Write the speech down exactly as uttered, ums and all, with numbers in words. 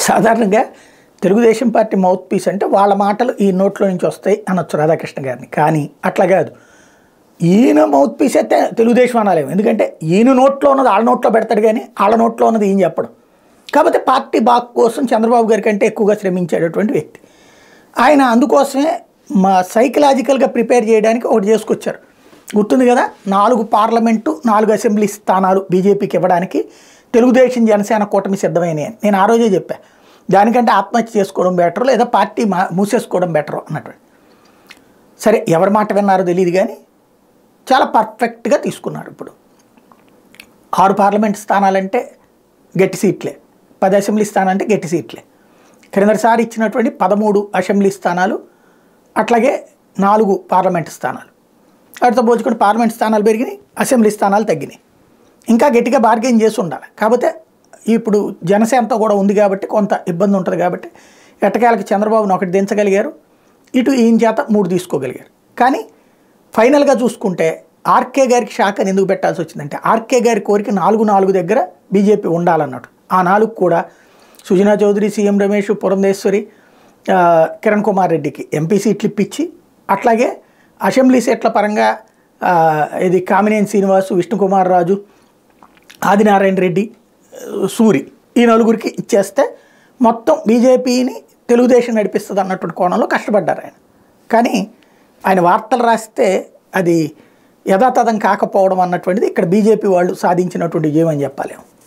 సాధారణంగా Telugu Desam party mouth piece అంటే వాళ్ళ మాటలు ఈ నోట్లో నుంచి వస్తాయి అనొచ్చు రాధాకృష్ణ గారిని. కానీ అట్లా కాదు, ఈయన మౌత్ పీస్ అయితే తెలుగుదేశం అనాలేము. ఎందుకంటే ఈయన నోట్లో ఉన్నది వాళ్ళ నోట్లో పెడతాడు కానీ వాళ్ళ నోట్లో ఉన్నది ఈయన చెప్పడం. కాకపోతే పార్టీ బాగు కోసం చంద్రబాబు గారి కంటే ఎక్కువగా శ్రమించేటటువంటి వ్యక్తి ఆయన. అందుకోసమే మా సైకలాజికల్గా ప్రిపేర్ చేయడానికి ఒకటి చేసుకొచ్చారు. గుర్తుంది కదా, నాలుగు పార్లమెంటు నాలుగు అసెంబ్లీ స్థానాలు బీజేపీకి ఇవ్వడానికి తెలుగుదేశం జనసేన కూటమి సిద్ధమైనవి అని నేను ఆ రోజే చెప్పాను. దానికంటే ఆత్మహత్య చేసుకోవడం బెటర్ లేదా పార్టీ మా మూసేసుకోవడం బెటర్ అన్నటువంటి. సరే ఎవరి మాట విన్నారో తెలియదు కానీ చాలా పర్ఫెక్ట్గా తీసుకున్నారు. ఇప్పుడు ఆరు పార్లమెంట్ స్థానాలంటే గట్టి సీట్లే, పది అసెంబ్లీ స్థానాలంటే గట్టి సీట్లే. క్రిందసారి ఇచ్చినటువంటి పదమూడు అసెంబ్లీ స్థానాలు, అట్లాగే నాలుగు పార్లమెంట్ స్థానాలు, వాటితో పోల్చుకొని పార్లమెంట్ స్థానాలు పెరిగినాయి, అసెంబ్లీ స్థానాలు తగ్గినాయి. ఇంకా గట్టిగా బార్గెన్ చేసి ఉండాలి. కాకపోతే ఇప్పుడు జనసేనతో కూడా ఉంది కాబట్టి కొంత ఇబ్బంది ఉంటుంది. కాబట్టి ఎట్టకేలకి చంద్రబాబును ఒకటి దించగలిగారు, ఇటు ఈయన చేత మూడు తీసుకోగలిగారు. కానీ ఫైనల్గా చూసుకుంటే ఆర్కే గారికి షాక్ అని ఎందుకు పెట్టాల్సి వచ్చిందంటే ఆర్కే గారి కోరిక నాలుగు నాలుగు దగ్గర బీజేపీ ఉండాలన్నట్టు. ఆ నాలుగు కూడా సుజనా చౌదరి, సీఎం రమేష్, పురంధేశ్వరి, కిరణ్ కుమార్ రెడ్డికి ఎంపీ సీట్లు ఇప్పించి, అట్లాగే అసెంబ్లీ సీట్ల పరంగా ఇది కామినేని శ్రీనివాసు, విష్ణుకుమార్ రాజు, ఆదినారాయణ రెడ్డి, సూరి ఈ నలుగురికి ఇచ్చేస్తే మొత్తం బీజేపీని తెలుగుదేశం నడిపిస్తుంది అన్నటువంటి కోణంలో కష్టపడ్డారు ఆయన. కానీ ఆయన వార్తలు రాస్తే అది యథాతథం కాకపోవడం అన్నటువంటిది ఇక్కడ బీజేపీ వాళ్ళు సాధించినటువంటి విజయం అని చెప్పాలేము.